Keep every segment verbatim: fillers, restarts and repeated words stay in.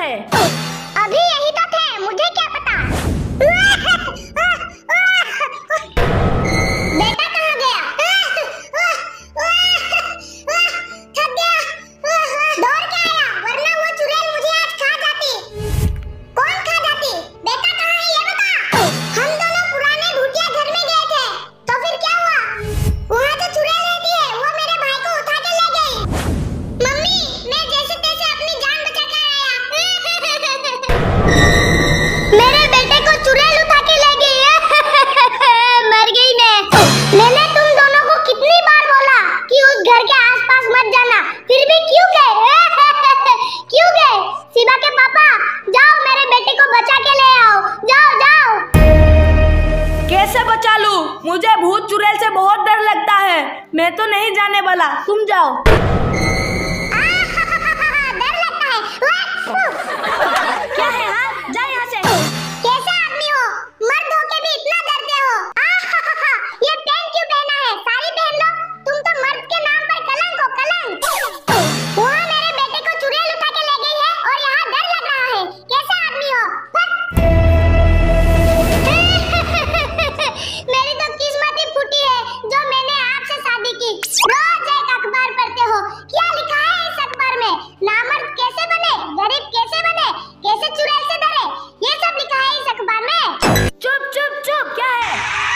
है? अभी यही तो थे, मुझे क्या पता। बेटा कहाँ गया? थक गया, दौड़ के आया, वरना वो चुड़ैल मुझे आज खा जाती। कौन खा जाती? बेटा कहाँ है ये बता। हम दोनों पुराने भूतिया घर में गए थे, तो फिर क्या हुआ? वहाँ जो चुड़ैल रहती है, वो मेरे भाई को उठा के ले गई। मम्मी, मैं जैसे तैसे अपनी जान बचा कर आया। मेरे बेटे को चुड़ैल उठा के ले गई। मर गई मैं। मैंने तुम दोनों को कितनी बार बोला कि उस घर के आसपास मत जाना, फिर भी क्यों गए? क्यों गए? शिवा के पापा, जाओ मेरे बेटे को बचा के ले आओ, जाओ जाओ। कैसे बचा लूं? मुझे भूत चुड़ैल से बहुत डर लगता है। मैं तो नहीं जाने वाला, तुम जाओ। डर लगता है? क्या है? हाँ, जा यहाँ से। कैसे आदमी हो? मर्द होके भी इतना डरते हो? ये पैंट क्यों पहना है? साड़ी पहन लो। तुम तो मर्द के नाम पर कलंक हो, कलंक। वहाँ मेरे बेटे को चुड़ैल उठा के ले गई है और यहाँ डर लग रहा है। कैसे आदमी हो? मेरी तो किस्मत ही फूटी है जो मैंने आपसे शादी की। रोज एक अखबार पढ़ते हो, क्या लिखा है इस अखबार में? नामर्द कैसे बने, गरीब कैसे बने, कैसे चुड़ैल से डरे, ये सब लिखा है इस अखबार में। चुप चुप चुप, क्या है?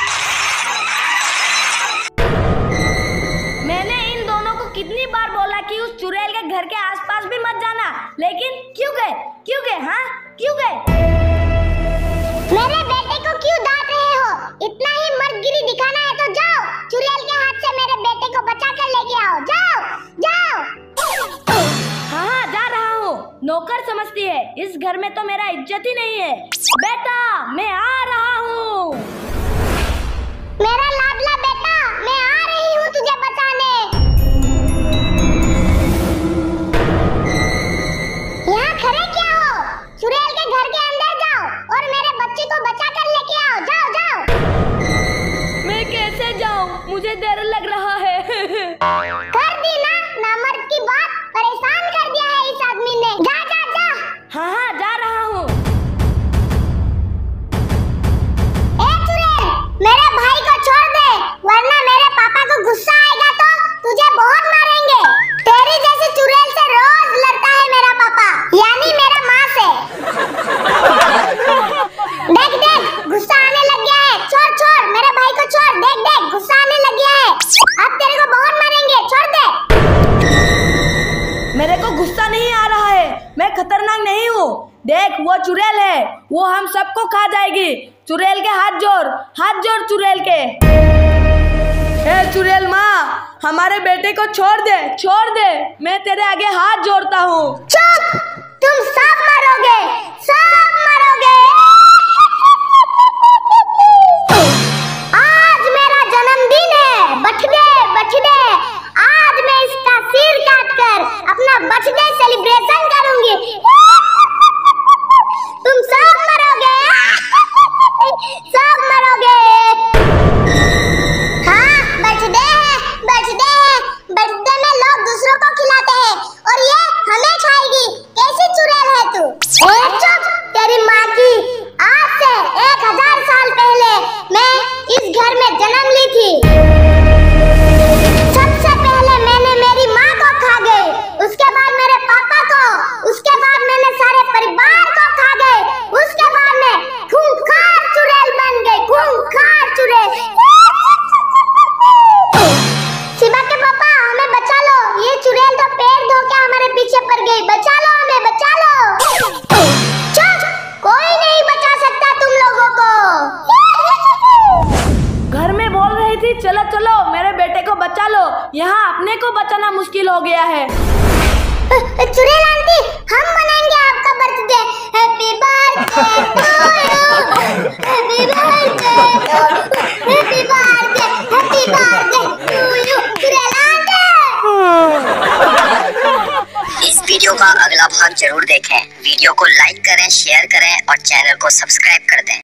मैंने इन दोनों को कितनी बार बोला कि उस चुड़ैल के घर के आसपास भी मत जाना, लेकिन क्यों गए? क्यों गए? हाँ, क्यों गए? मेरे बेटे को क्यों डांट रहे हो? इतना ही मर्दगिरी दिखाना है तो जाओ, चुड़ैल के हाथ से मेरे बेटे को बचा कर लेके आओ। जाओ जाओ। हाँ हाँ, जा रहा हूँ। नौकर समझती है, इस घर में तो मेरा इज्जत ही नहीं है। बेटा, मैं आ रहा हूँ। मेरा लाडला बेटा, मैं आ रही हूँ तुझे बचाने। यहाँ खड़े क्या हो? चुड़ैल के घर के अंदर जाओ और मेरे बच्चे को बचा कर लेके आओ। जाओ जाओ। मैं कैसे जाऊँ? मुझे डर लग रहा है। कर दी ना नामर्द की बात, परेशान कर दिया है इस आदमी ने। जा जा जा। हाँ हाँ, जा रहा हूँ। ए चुड़ैल, मेरे भाई को छोड़ दे, वरना मेरे पापा को गुस्सा आएगा तो तुझे बहुत मारेंगे। तेरी जैसी चुड़ैल से रोज लड़ता है मेरा पापा, यानी मेरा माँ से। देख देख, गुस्सा आने लग गया है। छोड़ छोड़, मेरे भाई को छोड़। देख देख, गुस्सा आने लग गया है। अब तेरे को बहुत मारेंगे, छोड़ दे। मेरे को गुस्सा नहीं आ रहा है, मैं खतरनाक नहीं हूँ। देख, वो चुड़ैल है, वो हम सबको खा जाएगी। चुड़ैल के हाथ जोड़, हाथ जोड़ चुड़ैल के। ए चुड़ैल माँ, हमारे बेटे को छोड़ दे, छोड़ दे। मैं तेरे आगे हाथ जोड़ता हूँ। चुप, तुम सब मरोगे, सब मरोगे। आज मेरा जन्मदिन है, बर्थडे बर्थडे। आज मैं इसका सिर काट कर अपना बर्थडे सेलिब्रेशन करूंगी। तुम सब मरोगे, सब मरोगे। हाँ, बर्थडे है, बर्थडे है। बर्थडे में लोग दूसरों को खिलाते हैं और ये हमें खाएगी। कैसी चुड़ैल है तू? ए चुप, तेरी माँ की। आज से एक हजार साल पहले मैं इस घर में जन्म ली थी। सबसे पहले मैंने मेरी माँ को खा गई, उसके बाद मेरे पापा को, उसके बाद मैंने सारे परिवार को खा गई, उसके बाद मैं खूंखार चुड़ैल बन गई, खूंखार चुड़ैल। शिवा के पापा, हमें बचा लो, ये चुड़ैल तो पैर धो के हमारे पीछे पड़ गई। बचा लो हमें, बचा लो। चुप, कोई नहीं बचा सकता तुम लोगों को। घर में बोल रही थी चलो चलो मेरे बेटे को बचा लो, यहाँ अपने को बचाना मुश्किल हो गया है। चुड़ैल आंटी, हम मनाएंगे आपका birthday. Happy birthday to you, happy birthday, happy birthday, happy birthday to you. चुड़ैल आंटी, इस वीडियो का अगला भाग जरूर देखें। वीडियो को लाइक करें, शेयर करें और चैनल को सब्सक्राइब कर दें।